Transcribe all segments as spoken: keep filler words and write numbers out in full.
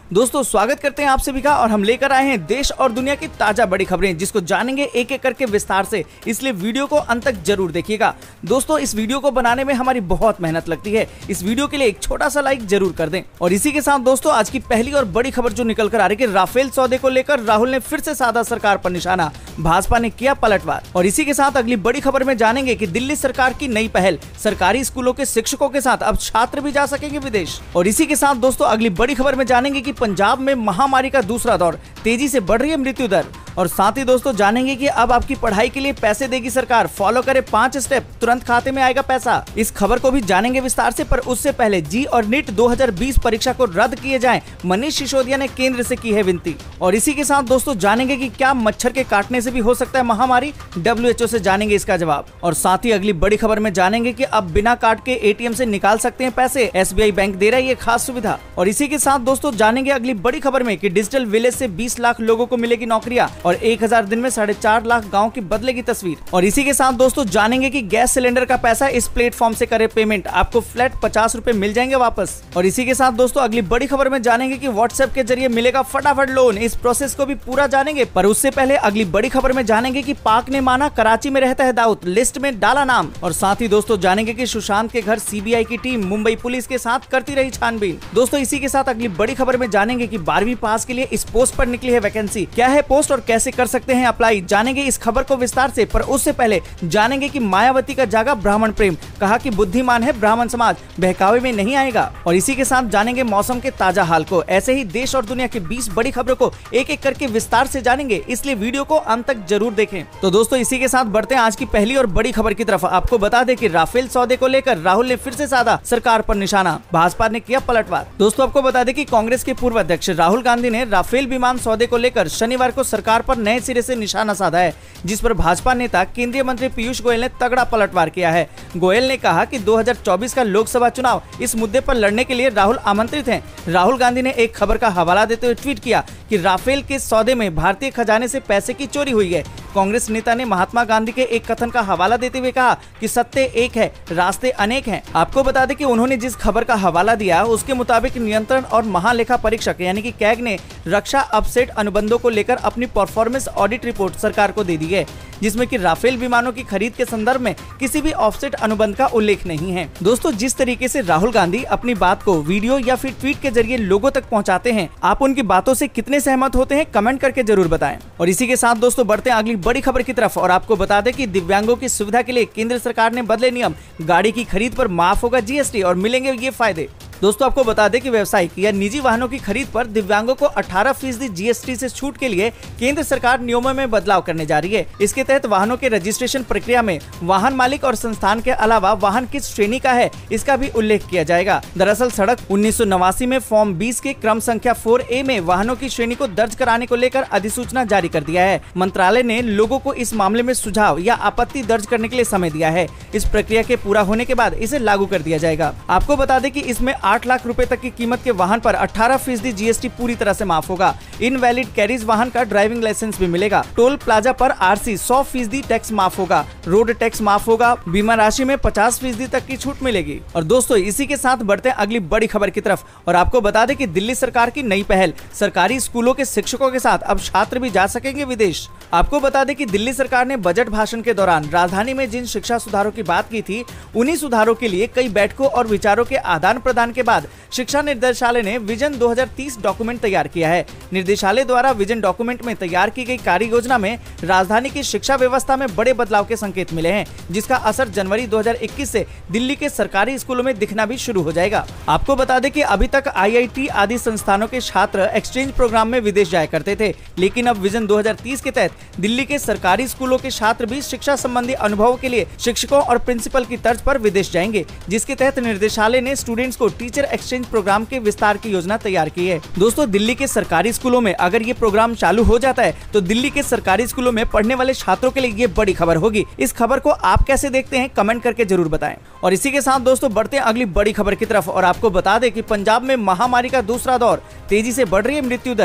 दोस्तों स्वागत करते हैं आप सभी का और हम लेकर आए हैं देश और दुनिया की ताजा बड़ी खबरें जिसको जानेंगे एक एक करके विस्तार से, इसलिए वीडियो को अंत तक जरूर देखिएगा। दोस्तों इस वीडियो को बनाने में हमारी बहुत मेहनत लगती है, इस वीडियो के लिए एक छोटा सा लाइक जरूर कर दें। और इसी के साथ दोस्तों आज की पहली और बड़ी खबर जो निकल कर आ रही है, राफेल सौदे को लेकर राहुल ने फिर से साधा सरकार पर निशाना, भाजपा ने किया पलटवार। और इसी के साथ अगली बड़ी खबर में जानेंगे कि दिल्ली सरकार की नई पहल, सरकारी स्कूलों के शिक्षकों के साथ अब छात्र भी जा सकेंगे विदेश। और इसी के साथ दोस्तों अगली बड़ी खबर में जानेंगे कि पंजाब में महामारी का दूसरा दौर, तेजी से बढ़ रही है मृत्यु दर। और साथ ही दोस्तों जानेंगे कि अब आपकी पढ़ाई के लिए पैसे देगी सरकार, फॉलो करे पांच स्टेप, तुरंत खाते में आएगा पैसा। इस खबर को भी जानेंगे विस्तार से, पर उससे पहले जी और नीट दो हज़ार बीस परीक्षा को रद्द किए जाएं, मनीष सिसोदिया ने केंद्र से की है विनती। और इसी के साथ दोस्तों जानेंगे कि क्या मच्छर के काटने से भी हो सकता है महामारी, डब्ल्यू एच ओ से जानेंगे इसका जवाब। और साथ ही अगली बड़ी खबर में जानेंगे कि अब बिना कार्ड के ए टी एम से निकाल सकते हैं पैसे, एस बी आई बैंक दे रहा है ये खास सुविधा। और इसी के साथ दोस्तों जानेंगे अगली बड़ी खबर में कि डिजिटल विलेज से बीस लाख लोगों को मिलेगी नौकरियां और एक हज़ार दिन में साढ़े चार लाख गांव की बदलेगी तस्वीर। और इसी के साथ दोस्तों जानेंगे कि गैस सिलेंडर का पैसा इस प्लेटफॉर्म से करे पेमेंट, आपको फ्लैट पचास रुपए मिल जाएंगे वापस। और इसी के साथ दोस्तों अगली बड़ी खबर में जानेंगे कि व्हाट्सएप के जरिए मिलेगा फटाफट लोन, इस प्रोसेस को भी पूरा जानेंगे। पर उससे पहले अगली बड़ी खबर में जानेंगे कि पाक ने माना कराची में रहता है दाऊद, लिस्ट में डाला नाम। और साथ ही दोस्तों जानेंगे कि सुशांत के घर सी बी आई की टीम मुंबई पुलिस के साथ करती रही छानबीन। दोस्तों इसी के साथ अगली बड़ी खबर में जानेंगे कि बारहवीं पास के लिए इस पोस्ट पर निकली है वैकेंसी, क्या है पोस्ट और कैसे कर सकते हैं अप्लाई, जानेंगे इस खबर को विस्तार से। पर उससे पहले जानेंगे कि मायावती का जागा ब्राह्मण प्रेम, कहा कि बुद्धिमान है ब्राह्मण समाज, बहकावे में नहीं आएगा। और इसी के साथ जानेंगे मौसम के ताजा हाल को। ऐसे ही देश और दुनिया की बीस बड़ी खबरों को एक एक करके विस्तार से जानेंगे, इसलिए वीडियो को अंत तक जरूर देखें। तो दोस्तों इसी के साथ बढ़ते हैं आज की पहली और बड़ी खबर की तरफ। आपको बता दें कि राफेल सौदे को लेकर राहुल ने फिर से साधा सरकार पर निशाना, भाजपा ने किया पलटवार। दोस्तों आपको बता दें कि कांग्रेस के पूर्व अध्यक्ष राहुल गांधी ने राफेल विमान सौदे को लेकर शनिवार को सरकार पर नए सिरे से निशाना साधा है, जिस पर भाजपा नेता केंद्रीय मंत्री पीयूष गोयल ने तगड़ा पलटवार किया है। गोयल ने कहा कि दो हज़ार चौबीस का लोकसभा चुनाव इस मुद्दे पर लड़ने के लिए राहुल आमंत्रित हैं। राहुल गांधी ने एक खबर का हवाला देते हुए ट्वीट किया कि राफेल के सौदे में भारतीय खजाने से पैसे की चोरी हुई है। कांग्रेस नेता ने महात्मा गांधी के एक कथन का हवाला देते हुए कहा कि सत्य एक है, रास्ते अनेक हैं। आपको बता दें कि उन्होंने जिस खबर का हवाला दिया उसके मुताबिक नियंत्रण और महालेखा परीक्षक यानी कि कैग ने रक्षा अपसेट अनुबंधों को लेकर अपनी परफॉर्मेंस ऑडिट रिपोर्ट सरकार को दे दी है, जिसमें कि राफेल विमानों की खरीद के संदर्भ में किसी भी ऑफसेट अनुबंध का उल्लेख नहीं है। दोस्तों जिस तरीके से राहुल गांधी अपनी बात को वीडियो या फिर ट्वीट के जरिए लोगों तक पहुंचाते हैं, आप उनकी बातों से कितने सहमत होते हैं कमेंट करके जरूर बताएं। और इसी के साथ दोस्तों बढ़ते हैं अगली बड़ी खबर की तरफ और आपको बता दें कि दिव्यांगों की सुविधा के लिए केंद्र सरकार ने बदले नियम, गाड़ी की खरीद पर माफ होगा जी एस टी और मिलेंगे ये फायदे। दोस्तों आपको बता दें कि व्यावसायिक या निजी वाहनों की खरीद पर दिव्यांगों को अठारह फीसदी जी एस टी से छूट के लिए केंद्र सरकार नियमों में बदलाव करने जा रही है। इसके तहत वाहनों के रजिस्ट्रेशन प्रक्रिया में वाहन मालिक और संस्थान के अलावा वाहन किस श्रेणी का है इसका भी उल्लेख किया जाएगा। दरअसल सड़क उन्नीस सौ नवासी में फॉर्म बीस के क्रम संख्या फोर ए में वाहनों की श्रेणी को दर्ज कराने को लेकर अधिसूचना जारी कर दिया है। मंत्रालय ने लोगों को इस मामले में सुझाव या आपत्ति दर्ज करने के लिए समय दिया है। इस प्रक्रिया के पूरा होने के बाद इसे लागू कर दिया जाएगा। आपको बता दें कि इसमें आठ लाख रुपए तक की कीमत के वाहन पर अठारह फीसदी जी एस टी पूरी तरह से माफ होगा। इनवैलिड कैरीज वाहन का ड्राइविंग लाइसेंस भी मिलेगा। टोल प्लाजा पर आर सी सौ फीसदी टैक्स माफ होगा। रोड टैक्स माफ होगा। बीमा राशि में पचास फीसदी तक की छूट मिलेगी। और दोस्तों इसी के साथ बढ़ते हैं अगली बड़ी खबर की तरफ और आपको बता दें कि दिल्ली सरकार की नई पहल, सरकारी स्कूलों के शिक्षकों के साथ अब छात्र भी जा सकेंगे विदेश। आपको बता दें कि दिल्ली सरकार ने बजट भाषण के दौरान राजधानी में जिन शिक्षा सुधारों की बात की थी, उन्हीं सुधारों के लिए कई बैठकों और विचारों के आदान प्रदान के बाद शिक्षा निर्देशालय ने विजन दो हज़ार तीस डॉक्यूमेंट तैयार किया है। निर्देशालय द्वारा विजन डॉक्यूमेंट में तैयार की गई कार्य योजना में राजधानी की शिक्षा व्यवस्था में बड़े बदलाव के संकेत मिले हैं, जिसका असर जनवरी दो हज़ार इक्कीस से दिल्ली के सरकारी स्कूलों में दिखना भी शुरू हो जाएगा। आपको बता दें कि अभी तक आई आई टी आदि संस्थानों के छात्र एक्सचेंज प्रोग्राम में विदेश जाया करते थे, लेकिन अब विजन दो हज़ार तीस के तहत दिल्ली के सरकारी स्कूलों के छात्र भी शिक्षा संबंधी अनुभवों के लिए शिक्षकों और प्रिंसिपल की तर्ज पर विदेश जाएंगे, जिसके तहत निर्देशालय ने स्टूडेंट्स को टीचर एक्सचेंज प्रोग्राम के विस्तार की योजना तैयार की है। दोस्तों दिल्ली के सरकारी स्कूलों में अगर ये प्रोग्राम चालू हो जाता है तो दिल्ली के सरकारी स्कूलों में पढ़ने वाले छात्रों के लिए ये बड़ी खबर होगी। इस खबर को आप कैसे देखते हैं कमेंट करके जरूर बताएं। और इसी के साथ दोस्तों बढ़ते हैं अगली बड़ी खबर की तरफ और आपको बता दें कि पंजाब में महामारी का दूसरा दौर, तेजी से बढ़ रही है मृत्यु दर।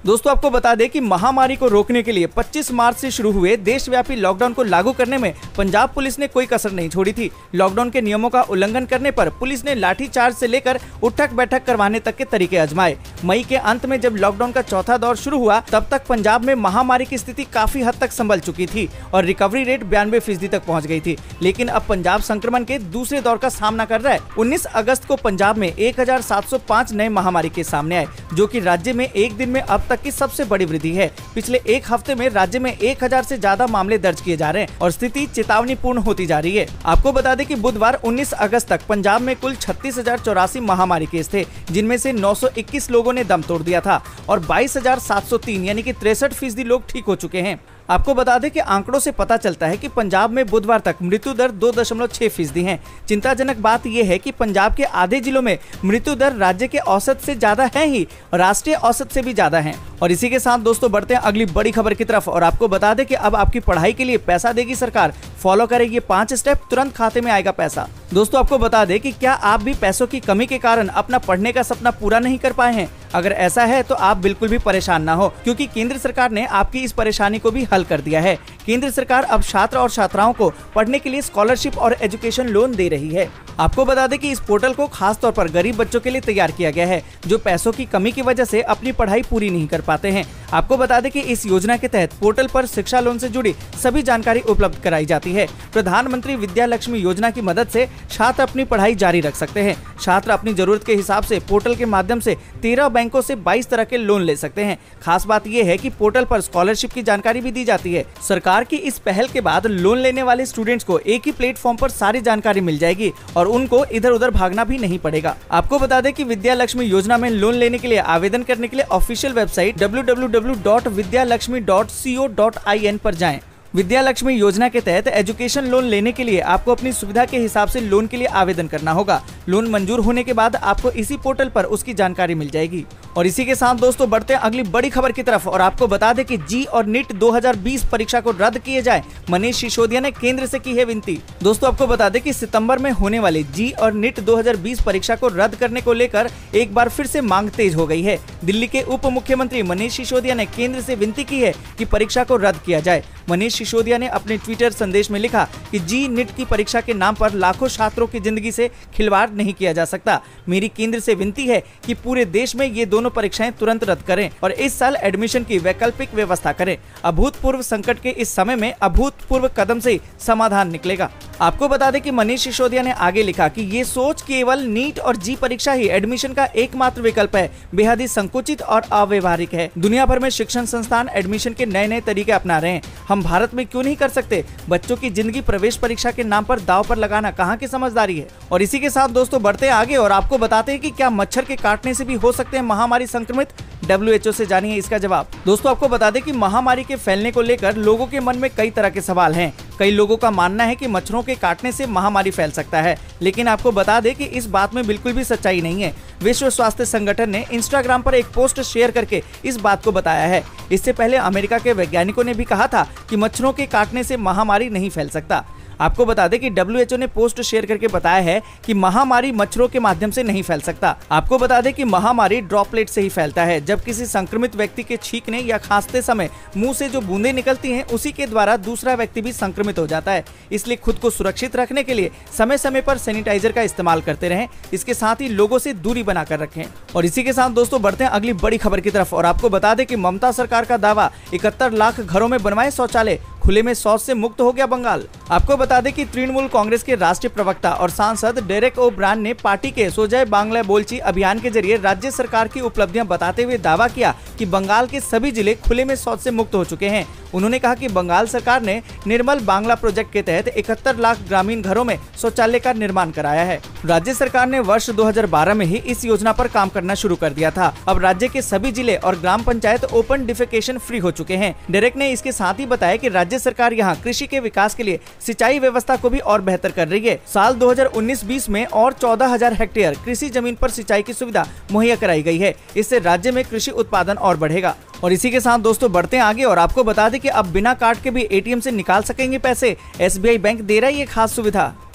दोस्तों आपको बता दें कि महामारी को रोकने के लिए पच्चीस मार्च से शुरू हुए देशव्यापी लॉकडाउन को लागू करने में पंजाब पुलिस ने कोई कसर नहीं छोड़ी थी। लॉकडाउन के नियमों का उल्लंघन करने पर पुलिस ने लाठीचार्ज से लेकर उठक बैठक करवाने तक के तरीके आजमाए। मई के अंत में जब लॉकडाउन का चौथा दौर शुरू हुआ तब तक पंजाब में महामारी की स्थिति काफी हद तक संभल चुकी थी और रिकवरी रेट बयानबे फीसदी तक पहुँच गयी थी। लेकिन अब पंजाब संक्रमण के दूसरे दौर का सामना कर रहा है। उन्नीस अगस्त को पंजाब में एक हजार सात सौ पाँच नए महामारी के सामने आए, जो कि राज्य में एक दिन में अब तक की सबसे बड़ी वृद्धि है। पिछले एक हफ्ते में राज्य में एक हजार से ज्यादा मामले दर्ज किए जा रहे हैं और स्थिति चेतावनीपूर्ण होती जा रही है। आपको बता दें कि बुधवार उन्नीस अगस्त तक पंजाब में कुल छत्तीस हजार चौरासी महामारी केस थे, जिनमें से नौ सौ इक्कीस लोगों ने दम तोड़ दिया था और बाईस हजार सात सौ तीन यानी कि तिरसठ फीसदी लोग ठीक हो चुके हैं। आपको बता दें कि आंकड़ों से पता चलता है कि पंजाब में बुधवार तक मृत्यु दर दो दशमलव छह फीसदी है। चिंताजनक बात यह है कि पंजाब के आधे जिलों में मृत्यु दर राज्य के औसत से ज्यादा है ही और राष्ट्रीय औसत से भी ज्यादा है। और इसी के साथ दोस्तों बढ़ते हैं अगली बड़ी खबर की तरफ और आपको बता दें कि अब आपकी पढ़ाई के लिए पैसा देगी सरकार। फॉलो करेगी पांच स्टेप, तुरंत खाते में आएगा पैसा। दोस्तों आपको बता दें कि क्या आप भी पैसों की कमी के कारण अपना पढ़ने का सपना पूरा नहीं कर पाए हैं? अगर ऐसा है तो आप बिल्कुल भी परेशान ना हो, क्योंकि केंद्र सरकार ने आपकी इस परेशानी को भी हल कर दिया है। केंद्र सरकार अब छात्र और छात्राओं को पढ़ने के लिए स्कॉलरशिप और एजुकेशन लोन दे रही है। आपको बता दें कि इस पोर्टल को खास तौर पर गरीब बच्चों के लिए तैयार किया गया है, जो पैसों की कमी की वजह से अपनी पढ़ाई पूरी नहीं कर पाते हैं। आपको बता दें कि इस योजना के तहत पोर्टल पर शिक्षा लोन से जुड़ी सभी जानकारी उपलब्ध कराई जाती है। प्रधानमंत्री विद्या लक्ष्मी योजना की मदद से छात्र अपनी पढ़ाई जारी रख सकते हैं। छात्र अपनी जरूरत के हिसाब से पोर्टल के माध्यम से तेरह बैंकों से बाईस तरह के लोन ले सकते हैं। खास बात यह है कि पोर्टल पर स्कॉलरशिप की जानकारी भी दी जाती है। सरकार की इस पहल के बाद लोन लेने वाले स्टूडेंट्स को एक ही प्लेटफॉर्म पर सारी जानकारी मिल जाएगी और उनको इधर उधर भागना भी नहीं पड़ेगा। आपको बता दें कि विद्या लक्ष्मी योजना में लोन लेने के लिए आवेदन करने के लिए official website W W W dot Vidya Lakshmi dot C O dot I N पर जाएं। विद्या लक्ष्मी योजना के तहत एजुकेशन लोन लेने के लिए आपको अपनी सुविधा के हिसाब से लोन के लिए आवेदन करना होगा। लोन मंजूर होने के बाद आपको इसी पोर्टल पर उसकी जानकारी मिल जाएगी। और इसी के साथ दोस्तों बढ़ते हैं अगली बड़ी खबर की तरफ और आपको बता दें कि जी और नीट दो हज़ार बीस परीक्षा को रद्द किए जाए, मनीष सिसोदिया ने केंद्र से की है विनती। दोस्तों आपको बता दें कि सितंबर में होने वाली जी और नीट दो हज़ार बीस परीक्षा को रद्द करने को लेकर एक बार फिर से मांग तेज हो गई है। दिल्ली के उप मुख्यमंत्री मनीष सिसोदिया ने केंद्र से विनती की है कि परीक्षा को रद्द किया जाए। मनीष सिसोदिया ने अपने ट्विटर संदेश में लिखा कि जी नीट की परीक्षा के नाम पर लाखों छात्रों की जिंदगी से खिलवाड़ नहीं किया जा सकता। मेरी केंद्र से विनती है कि पूरे देश में ये दोनों परीक्षाएं तुरंत रद्द करें और इस साल एडमिशन की वैकल्पिक व्यवस्था करें। अभूतपूर्व संकट के इस समय में अभूतपूर्व कदम से समाधान निकलेगा। आपको बता दें कि मनीष सिसोदिया ने आगे लिखा कि ये सोच केवल नीट और जी परीक्षा ही एडमिशन का एकमात्र विकल्प है, बेहद ही संकुचित और अव्यवहारिक है। दुनिया भर में शिक्षण संस्थान एडमिशन के नए नए तरीके अपना रहे हैं, हम भारत में क्यों नहीं कर सकते? बच्चों की जिंदगी प्रवेश परीक्षा के नाम पर दांव पर लगाना कहाँ की समझदारी है? और इसी के साथ दोस्तों बढ़ते आगे और आपको बताते हैं कि क्या मच्छर के काटने से भी हो सकते हैं महामारी संक्रमित? डब्ल्यू एच ओ से जानिए इसका जवाब। दोस्तों आपको बता दें कि महामारी के फैलने को लेकर लोगों के मन में कई तरह के सवाल हैं। कई लोगों का मानना है कि मच्छरों के काटने से महामारी फैल सकता है, लेकिन आपको बता दें कि इस बात में बिल्कुल भी सच्चाई नहीं है। विश्व स्वास्थ्य संगठन ने इंस्टाग्राम पर एक पोस्ट शेयर करके इस बात को बताया है। इससे पहले अमेरिका के वैज्ञानिकों ने भी कहा था कि मच्छरों के काटने से महामारी नहीं फैल सकता। आपको बता दें कि डब्ल्यू एच ओ ने पोस्ट शेयर करके बताया है कि महामारी मच्छरों के माध्यम से नहीं फैल सकता। आपको बता दें कि महामारी ड्रॉपलेट से ही फैलता है। जब किसी संक्रमित व्यक्ति के छींकने या खांसते समय मुंह से जो बूंदें निकलती हैं, उसी के द्वारा दूसरा व्यक्ति भी संक्रमित हो जाता है। इसलिए खुद को सुरक्षित रखने के लिए समय समय पर सैनिटाइजर का इस्तेमाल करते रहें। इसके साथ ही लोगों से दूरी बनाकर रखें। और इसी के साथ दोस्तों बढ़ते हैं अगली बड़ी खबर की तरफ और आपको बता दें कि ममता सरकार का दावा इकहत्तर लाख घरों में बनवाए शौचालय, खुले में शौच से मुक्त हो गया बंगाल। आपको बता दें कि तृणमूल कांग्रेस के राष्ट्रीय प्रवक्ता और सांसद डेरेक ओ ब्रायन ने पार्टी के सोजय बांग्ला बोलची अभियान के जरिए राज्य सरकार की उपलब्धियां बताते हुए दावा किया कि बंगाल के सभी जिले खुले में शौच से मुक्त हो चुके हैं। उन्होंने कहा कि बंगाल सरकार ने निर्मल बांग्ला प्रोजेक्ट के तहत इकहत्तर लाख ग्रामीण घरों में शौचालय का निर्माण कराया है। राज्य सरकार ने वर्ष दो हज़ार बारह में ही इस योजना पर काम करना शुरू कर दिया था। अब राज्य के सभी जिले और ग्राम पंचायत ओपन डिफेकेशन फ्री हो चुके हैं। डेरेक ने इसके साथ ही बताया कि राज्य सरकार यहाँ कृषि के विकास के लिए सिंचाई व्यवस्था को भी और बेहतर कर रही है। साल दो हज़ार उन्नीस बीस में और चौदह हजार हेक्टेयर कृषि जमीन पर सिंचाई की सुविधा मुहैया कराई गई है। इससे राज्य में कृषि उत्पादन और बढ़ेगा। और इसी के साथ दोस्तों बढ़ते हैं आगे और आपको बता दें कि अब बिना कार्ड के भी ए टी एम से निकाल सकेंगे पैसे। एस बी आई बैंक दे रहा है ये खास सुविधा।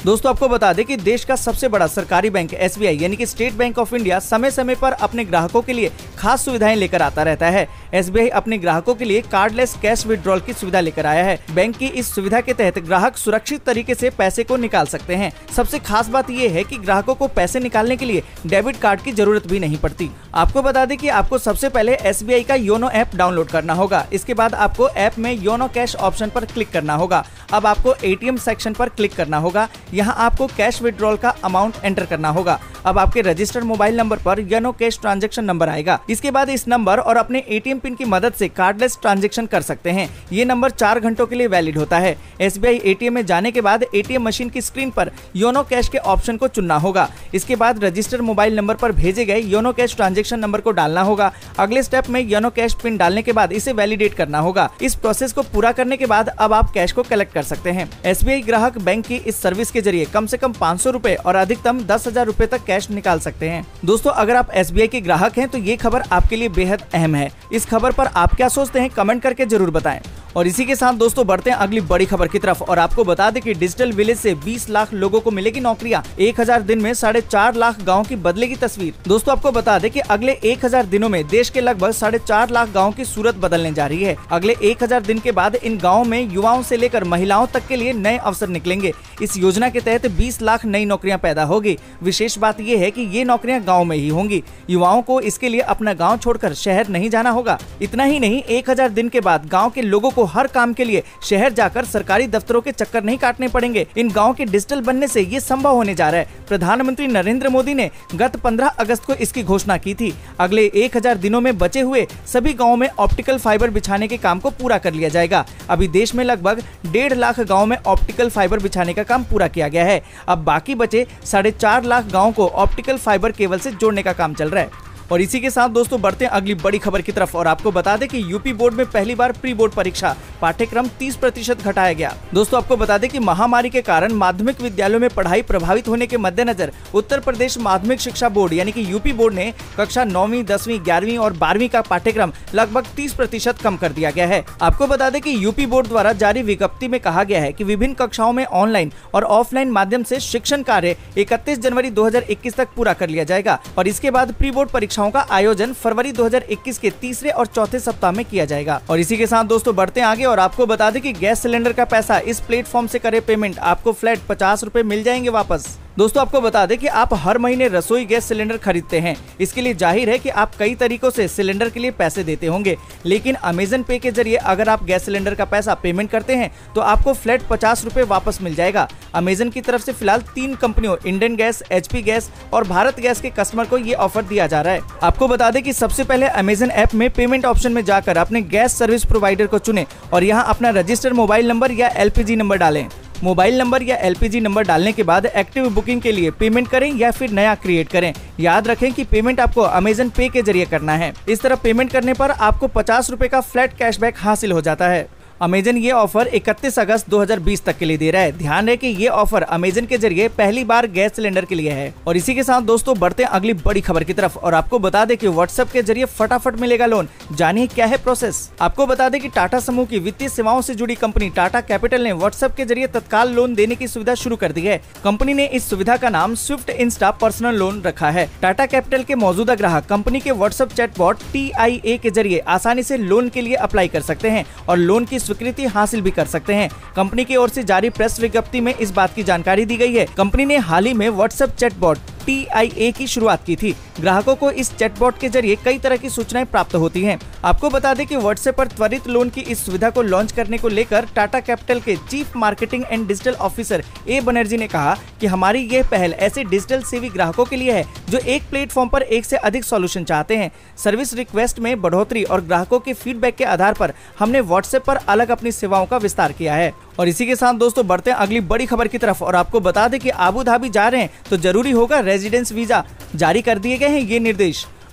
दोस्तों आपको बता दें कि देश का सबसे बड़ा सरकारी बैंक एस बी आई यानी कि स्टेट बैंक ऑफ इंडिया समय समय पर अपने ग्राहकों के लिए खास सुविधाएं लेकर आता रहता है। एस बी आई अपने ग्राहकों के लिए कार्डलेस कैश विड्रॉल की सुविधा लेकर आया है। बैंक की इस सुविधा के तहत ग्राहक सुरक्षित तरीके से पैसे को निकाल सकते हैं। सबसे खास बात यह है कि ग्राहकों को पैसे निकालने के लिए डेबिट कार्ड की जरूरत भी नहीं पड़ती। आपको बता दें कि आपको सबसे पहले एस बी आई का योनो ऐप डाउनलोड करना होगा। इसके बाद आपको ऐप में योनो कैश ऑप्शन पर क्लिक करना होगा। अब आपको ए टी एम सेक्शन पर क्लिक करना होगा। यहाँ आपको कैश विड्रॉल का अमाउंट एंटर करना होगा। अब आपके रजिस्टर्ड मोबाइल नंबर पर योनो कैश ट्रांजैक्शन नंबर आएगा। इसके बाद इस नंबर और अपने ए टी एम पिन की मदद से कार्डलेस ट्रांजैक्शन कर सकते हैं। ये नंबर चार घंटों के लिए वैलिड होता है। S B I A T M में जाने के बाद ए टी एम मशीन की स्क्रीन पर योनो कैश के ऑप्शन को चुनना होगा। इसके बाद रजिस्टर्ड मोबाइल नंबर पर भेजे गए योनो कैश ट्रांजैक्शन नंबर को डालना होगा। अगले स्टेप में योनो कैश पिन डालने के बाद इसे वैलिडेट करना होगा। इस प्रोसेस को पूरा करने के बाद अब आप कैश को कलेक्ट कर सकते हैं। एस बी आई ग्राहक बैंक की इस सर्विस के जरिए कम से कम पाँच सौ रुपए और अधिकतम दस हजार रुपए तक कैश निकाल सकते हैं। दोस्तों अगर आप एस बी आई के ग्राहक हैं तो ये खबर आपके लिए बेहद अहम है। इस खबर पर आप क्या सोचते हैं कमेंट करके जरूर बताएं। और इसी के साथ दोस्तों बढ़ते हैं अगली बड़ी खबर की तरफ और आपको बता दें कि डिजिटल विलेज से बीस लाख लोगों को मिलेगी नौकरियां। एक हज़ार दिन में साढ़े चार लाख गाँव की बदलेगी तस्वीर। दोस्तों आपको बता दें कि अगले एक हज़ार दिनों में देश के लगभग साढ़े चार लाख गाँव की सूरत बदलने जा रही है। अगले एक हज़ार दिन के बाद इन गाँव में युवाओं से लेकर महिलाओं तक के लिए नए अवसर निकलेंगे। इस योजना के तहत बीस लाख नई नौकरियां पैदा होगी। विशेष बात यह है कि ये नौकरियां गाँव में ही होंगी। युवाओं को इसके लिए अपना गाँव छोड़कर शहर नहीं जाना होगा। इतना ही नहीं, एक हजार दिन के बाद गाँव के लोगों को हर काम के लिए शहर जाकर सरकारी दफ्तरों के चक्कर नहीं काटने पड़ेंगे। इन गाँव के डिजिटल बनने से ये संभव होने जा रहा है। प्रधानमंत्री नरेंद्र मोदी ने गत पंद्रह अगस्त को इसकी घोषणा की थी। अगले एक हजार दिनों में बचे हुए सभी गाँव में ऑप्टिकल फाइबर बिछाने के काम को पूरा कर लिया जाएगा। अभी देश में लगभग डेढ़ लाख गाँव में ऑप्टिकल फाइबर बिछाने का काम पूरा किया गया है। अब बाकी बचे साढ़े चार लाख गाँव को ऑप्टिकल फाइबर केबल से जोड़ने का काम चल रहा है। और इसी के साथ दोस्तों बढ़ते हैं अगली बड़ी खबर की तरफ और आपको बता दें कि यूपी बोर्ड में पहली बार प्री बोर्ड परीक्षा पाठ्यक्रम तीस प्रतिशत घटाया गया। दोस्तों आपको बता दें कि महामारी के कारण माध्यमिक विद्यालयों में पढ़ाई प्रभावित होने के मद्देनजर उत्तर प्रदेश माध्यमिक शिक्षा बोर्ड यानी कि यूपी बोर्ड ने कक्षा नौवीं दसवीं ग्यारहवीं और बारहवीं का पाठ्यक्रम लगभग तीस प्रतिशत कम कर दिया गया है। आपको बता दें कि यूपी बोर्ड द्वारा जारी विज्ञप्ति में कहा गया है कि विभिन्न कक्षाओं में ऑनलाइन और ऑफलाइन माध्यम से शिक्षण कार्य इकतीस जनवरी दो हजार इक्कीस तक पूरा कर लिया जाएगा और इसके बाद प्री बोर्ड परीक्षा का आयोजन फरवरी दो हजार इक्कीस के तीसरे और चौथे सप्ताह में किया जाएगा। और इसी के साथ दोस्तों बढ़ते हैं आगे और आपको बता दें कि गैस सिलेंडर का पैसा इस प्लेटफॉर्म से करे पेमेंट आपको फ्लैट पचास रुपए मिल जाएंगे वापस। दोस्तों आपको बता दें कि आप हर महीने रसोई गैस सिलेंडर खरीदते हैं। इसके लिए जाहिर है कि आप कई तरीकों से सिलेंडर के लिए पैसे देते होंगे, लेकिन अमेजन पे के जरिए अगर आप गैस सिलेंडर का पैसा पेमेंट करते हैं तो आपको फ्लैट पचास रुपए वापस मिल जाएगा। अमेजन की तरफ से फिलहाल तीन कंपनियों Indian gas, H P gas और भारत गैस के कस्टमर को ये ऑफर दिया जा रहा है। आपको बता दें कि सबसे पहले अमेजन ऐप में पेमेंट ऑप्शन में जाकर अपने गैस सर्विस प्रोवाइडर को चुनें और यहाँ अपना रजिस्टर्ड मोबाइल नंबर या एल पी जी नंबर डालें। मोबाइल नंबर या एल पी जी नंबर डालने के बाद एक्टिव बुकिंग के लिए पेमेंट करें या फिर नया क्रिएट करें। याद रखें कि पेमेंट आपको अमेजन पे के जरिए करना है। इस तरह पेमेंट करने पर आपको पचास रुपए का फ्लैट कैशबैक हासिल हो जाता है। अमेजन ये ऑफर इकतीस अगस्त दो हजार बीस तक के लिए दे रहा है। ध्यान रहे कि ये ऑफर अमेजन के जरिए पहली बार गैस सिलेंडर के लिए है। और इसी के साथ दोस्तों बढ़ते हैं अगली बड़ी खबर की तरफ और आपको बता दें कि व्हाट्सएप के जरिए फटाफट मिलेगा लोन। जानिए क्या है प्रोसेस। आपको बता दें कि टाटा समूह की वित्तीय सेवाओं से जुड़ी कंपनी टाटा कैपिटल ने व्हाट्सएप के जरिए तत्काल लोन देने की सुविधा शुरू कर दी है। कंपनी ने इस सुविधा का नाम स्विफ्ट इंस्टा पर्सनल लोन रखा है। टाटा कैपिटल के मौजूदा ग्राहक कंपनी के WhatsApp chatbot T I A के जरिए आसानी से लोन के लिए अप्लाई कर सकते हैं और लोन की स्वीकृति हासिल भी कर सकते हैं। कंपनी की ओर से जारी प्रेस विज्ञप्ति में इस बात की जानकारी दी गई है। कंपनी ने हाल ही में WhatsApp chatbot T I A की शुरुआत की थी। ग्राहकों को इस चैटबॉट के जरिए कई तरह की सूचनाएं प्राप्त होती हैं। आपको बता दें कि व्हाट्सएप पर त्वरित लोन की इस सुविधा को लॉन्च करने को लेकर टाटा कैपिटल के chief marketing and digital officer A Banerjee ने कहा कि हमारी यह पहल ऐसे डिजिटल सेवी ग्राहकों के लिए है जो एक प्लेटफॉर्म पर एक से अधिक सॉल्यूशन चाहते हैं। सर्विस रिक्वेस्ट में बढ़ोतरी और ग्राहकों के फीडबैक के आधार पर हमने व्हाट्सएप पर अलग अपनी सेवाओं का विस्तार किया है। और इसी के साथ दोस्तों बढ़ते हैं अगली बड़ी खबर की तरफ और आपको बता दें कि आबू धाबी जा रहे हैं तो जरूरी होगा रेजिडेंस वीजा। जारी कर दिए गए हैं ये निर्देश।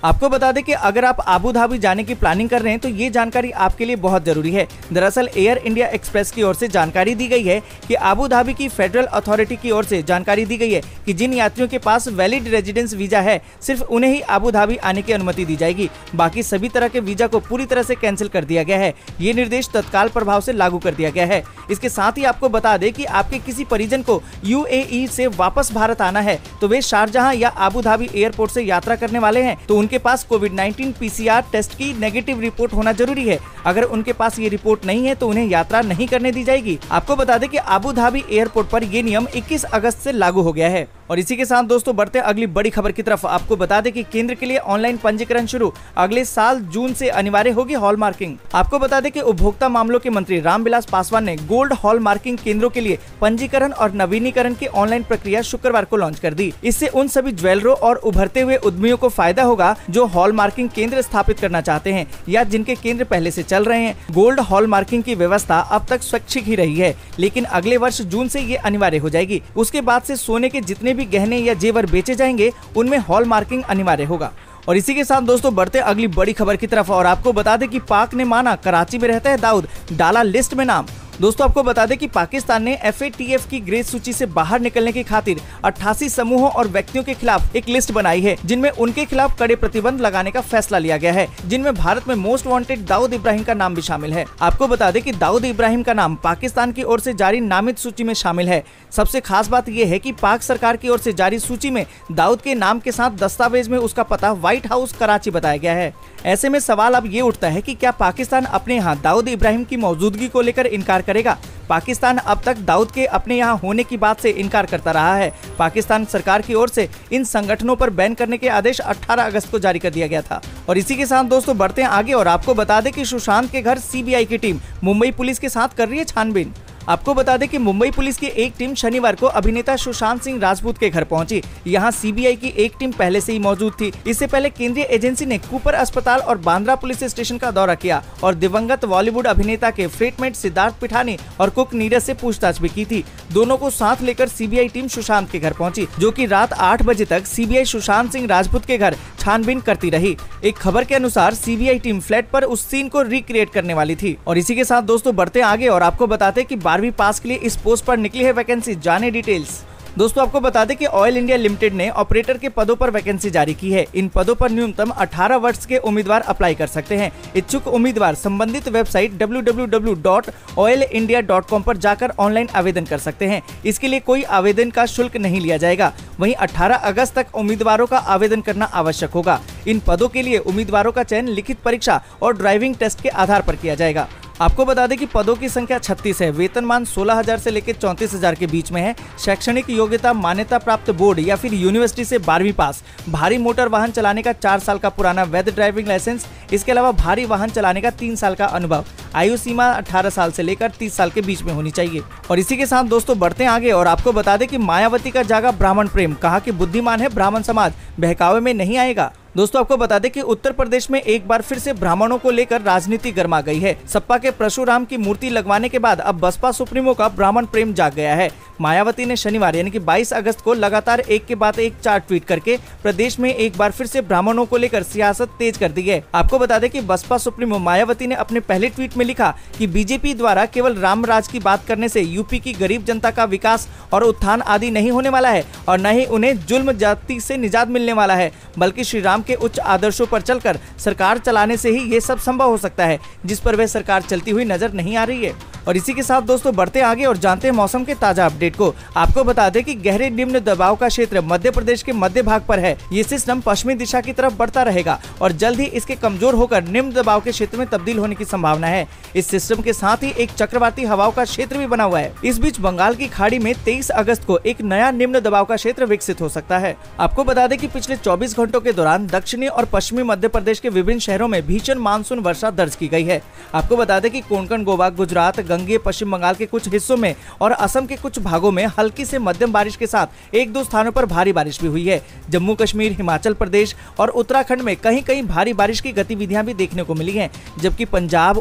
आपको बता दें कि अगर आप आबू धाबी जाने की प्लानिंग कर रहे हैं तो ये जानकारी आपके लिए बहुत जरूरी है। दरअसल एयर इंडिया एक्सप्रेस की ओर से जानकारी दी गई है कि आबू धाबी की फेडरल अथॉरिटी की ओर से जानकारी दी गई है कि जिन यात्रियों के पास वैलिड रेजिडेंस वीजा है सिर्फ उन्हें ही आबू धाबी आने की अनुमति दी जाएगी। बाकी सभी तरह के वीजा को पूरी तरह से कैंसिल कर दिया गया है। ये निर्देश तत्काल प्रभाव से लागू कर दिया गया है। इसके साथ ही आपको बता दें कि आपके किसी परिजन को यूएई से वापस भारत आना है तो वे शारजहां या आबू धाबी एयरपोर्ट से यात्रा करने वाले हैं तो उनके पास कोविड नाइनटीन पीसीआर टेस्ट की नेगेटिव रिपोर्ट होना जरूरी है। अगर उनके पास ये रिपोर्ट नहीं है तो उन्हें यात्रा नहीं करने दी जाएगी। आपको बता दें कि आबू धाबी एयरपोर्ट पर ये नियम इक्कीस अगस्त से लागू हो गया है। और इसी के साथ दोस्तों बढ़ते अगली बड़ी खबर की तरफ। आपको बता दें कि केंद्र के लिए ऑनलाइन पंजीकरण शुरू, अगले साल जून से अनिवार्य होगी हॉलमार्किंग। आपको बता दें कि उपभोक्ता मामलों के मंत्री रामविलास पासवान ने गोल्ड हॉलमार्किंग केंद्रों के लिए पंजीकरण और नवीनीकरण की ऑनलाइन प्रक्रिया शुक्रवार को लॉन्च कर दी। इससे उन सभी ज्वेलरों और उभरते हुए उद्यमियों को फायदा होगा जो हॉलमार्किंग केंद्र स्थापित करना चाहते हैं या जिनके केंद्र पहले से चल रहे हैं। गोल्ड हॉलमार्किंग की व्यवस्था अब तक स्वैच्छिक ही रही है, लेकिन अगले वर्ष जून से ये अनिवार्य हो जाएगी। उसके बाद से सोने के जितने भी गहने या जेवर बेचे जाएंगे उनमें हॉलमार्किंग अनिवार्य होगा। और इसी के साथ दोस्तों बढ़ते अगली बड़ी खबर की तरफ। और आपको बता दें कि पाक ने माना कराची में रहता है दाऊद, डाला लिस्ट में नाम। दोस्तों आपको बता दें कि पाकिस्तान ने एफ ए टी एफ की ग्रे सूची से बाहर निकलने की खातिर अट्ठासी समूहों और व्यक्तियों के खिलाफ एक लिस्ट बनाई है जिनमें उनके खिलाफ कड़े प्रतिबंध लगाने का फैसला लिया गया है, जिनमें भारत में मोस्ट वांटेड दाऊद इब्राहिम का नाम भी शामिल है। आपको बता दें कि दाऊद इब्राहिम का नाम पाकिस्तान की ओर से जारी नामित सूची में शामिल है। सबसे खास बात यह है कि पाक सरकार की ओर से जारी सूची में दाऊद के नाम के साथ दस्तावेज में उसका पता व्हाइट हाउस कराची बताया गया है। ऐसे में सवाल अब ये उठता है कि क्या पाकिस्तान अपने यहाँ दाऊद इब्राहिम की मौजूदगी को लेकर इनकार करेगा। पाकिस्तान अब तक दाऊद के अपने यहाँ होने की बात से इनकार करता रहा है। पाकिस्तान सरकार की ओर से इन संगठनों पर बैन करने के आदेश अठारह अगस्त को जारी कर दिया गया था। और इसी के साथ दोस्तों बढ़ते हैं आगे और आपको बता दें कि सुशांत के घर सी बी आई की टीम मुंबई पुलिस के साथ कर रही है छानबीन। आपको बता दें कि मुंबई पुलिस की एक टीम शनिवार को अभिनेता सुशांत सिंह राजपूत के घर पहुंची। यहां सी बी आई की एक टीम पहले से ही मौजूद थी। इससे पहले केंद्रीय एजेंसी ने कूपर अस्पताल और बांद्रा पुलिस स्टेशन का दौरा किया और दिवंगत बॉलीवुड अभिनेता के फ्लेटमेट सिद्धार्थ पिठानी और कुक नीरज से पूछताछ भी की थी। दोनों को साथ लेकर C B I team Sushant के घर पहुंची, जो कि रात आठ बजे तक C B I Sushant Singh Rajput के घर छानबीन करती रही। एक खबर के अनुसार C B I team flat पर उस सीन को रिक्रिएट करने वाली थी। और इसी के साथ दोस्तों बढ़ते आगे और आपको बताते कि बारहवीं पास के लिए इस पोस्ट पर निकली है वैकेंसी, जाने डिटेल्स। दोस्तों आपको बता दें कि ऑयल इंडिया लिमिटेड ने ऑपरेटर के पदों पर वैकेंसी जारी की है। इन पदों पर न्यूनतम अठारह वर्ष के उम्मीदवार अप्लाई कर सकते हैं। इच्छुक उम्मीदवार संबंधित website W W W dot oil India dot com पर जाकर ऑनलाइन आवेदन कर सकते हैं। इसके लिए कोई आवेदन का शुल्क नहीं लिया जाएगा। वहीं अठारह अगस्त तक उम्मीदवारों का आवेदन करना आवश्यक होगा। इन पदों के लिए उम्मीदवारों का चयन लिखित परीक्षा और ड्राइविंग टेस्ट के आधार पर किया जाएगा। आपको बता दें कि पदों की संख्या छत्तीस है। वेतनमान सोलह हजार से लेकर चौंतीस हजार के बीच में है। शैक्षणिक योग्यता मान्यता प्राप्त बोर्ड या फिर यूनिवर्सिटी से बारहवीं पास, भारी मोटर वाहन चलाने का चार साल का पुराना वैध ड्राइविंग लाइसेंस, इसके अलावा भारी वाहन चलाने का तीन साल का अनुभव। आयु सीमा अठारह साल से लेकर तीस साल के बीच में होनी चाहिए। और इसी के साथ दोस्तों बढ़ते हैं आगे और आपको बता दें कि मायावती का जागा ब्राह्मण प्रेम, कहा कि बुद्धिमान है ब्राह्मण समाज, बहकावे में नहीं आएगा। दोस्तों आपको बता दें कि उत्तर प्रदेश में एक बार फिर से ब्राह्मणों को लेकर राजनीति गर्मा गई है। सपा के परशुराम की मूर्ति लगवाने के बाद अब बसपा सुप्रीमो का ब्राह्मण प्रेम जाग गया है। मायावती ने शनिवार यानी कि बाईस अगस्त को लगातार एक के बाद एक चार ट्वीट करके प्रदेश में एक बार फिर से ब्राह्मणों को लेकर सियासत तेज कर दी है। आपको बता दें कि बसपा सुप्रीमो मायावती ने अपने पहले ट्वीट में लिखा कि बीजेपी द्वारा केवल राम राज की बात करने से यूपी की गरीब जनता का विकास और उत्थान आदि नहीं होने वाला है और न ही उन्हें जुल्म जाति से निजात मिलने वाला है, बल्कि श्री राम के उच्च आदर्शों पर चलकर सरकार चलाने से ही ये सब संभव हो सकता है, जिस पर वह सरकार चलती हुई नजर नहीं आ रही है। और इसी के साथ दोस्तों बढ़ते आगे और जानते हैं मौसम के ताजा अपडेट को। आपको बता दें कि गहरे निम्न दबाव का क्षेत्र मध्य प्रदेश के मध्य भाग पर है। ये सिस्टम पश्चिमी दिशा की तरफ बढ़ता रहेगा और जल्द ही इसके कमजोर होकर निम्न दबाव के क्षेत्र में तब्दील होने की संभावना है। इस सिस्टम के साथ ही एक चक्रवाती हवाओं का क्षेत्र भी बना हुआ है। इस बीच बंगाल की खाड़ी में तेईस अगस्त को एक नया निम्न दबाव का क्षेत्र विकसित हो सकता है। आपको बता दें कि पिछले चौबीस घंटों के दौरान दक्षिणी और पश्चिमी मध्य प्रदेश के विभिन्न शहरों में भीषण मानसून वर्षा दर्ज की गई है। आपको बता दें कि कोंकण, गोवा, गुजरात, गंगेय पश्चिम बंगाल के कुछ हिस्सों में और असम के कुछ भागों में हल्की से मध्यम बारिश के साथ एक दो स्थानों पर भारी बारिश भी हुई है। जम्मू कश्मीर, हिमाचल प्रदेश और उत्तराखंड में कहीं कहीं भारी बारिश की गतिविधियां भी देखने को मिली हैं, जबकि पंजाब, उत्तर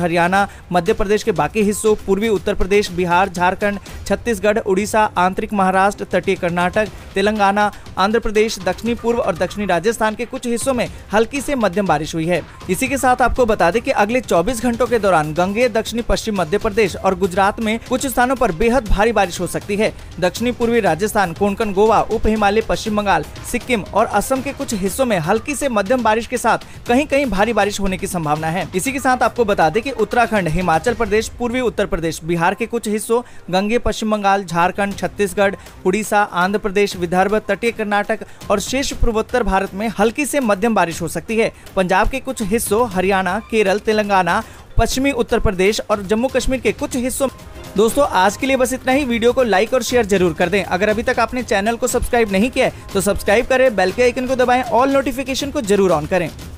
हरियाणा, मध्य प्रदेश के बाकी हिस्सों, पूर्वी उत्तर प्रदेश, बिहार, झारखंड, छत्तीसगढ़, उड़ीसा, आंतरिक महाराष्ट्र, तटीय कर्नाटक, तेलंगाना, आंध्र प्रदेश, दक्षिणी पूर्व और दक्षिणी राजस्थान के कुछ हिस्सों में हल्की से मध्यम बारिश हुई है। इसी के साथ आपको बता दें कि अगले चौबीस घंटों के दौरान गंगेय, दक्षिणी पश्चिम मध्य प्रदेश और गुजरात में कुछ स्थानों पर बेहद भारी बारिश हो सकती है। दक्षिणी पूर्वी राजस्थान, कोंकण, गोवा, उप हिमालय, पश्चिम बंगाल, सिक्किम और असम के कुछ हिस्सों में हल्की से मध्यम बारिश के साथ कहीं कहीं भारी बारिश होने की संभावना है। इसी के साथ आपको बता दें कि उत्तराखंड, हिमाचल प्रदेश, पूर्वी उत्तर प्रदेश, बिहार के कुछ हिस्सों, गंगेय, पश्चिम बंगाल, झारखंड, छत्तीसगढ़, उड़ीसा, आंध्र प्रदेश, विदर्भ, तटीय कर्नाटक और शेष पूर्वोत्तर भारत में हल्की से मध्यम बारिश हो सकती है। पंजाब के कुछ हिस्सों, हरियाणा, केरल, तेलंगाना, पश्चिमी उत्तर प्रदेश और जम्मू कश्मीर के कुछ हिस्सों। दोस्तों आज के लिए बस इतना ही। वीडियो को लाइक और शेयर जरूर कर दें। अगर अभी तक आपने चैनल को सब्सक्राइब नहीं किया है तो सब्सक्राइब करें, बेल के आइकन को दबाएं, ऑल नोटिफिकेशन को जरूर ऑन करें।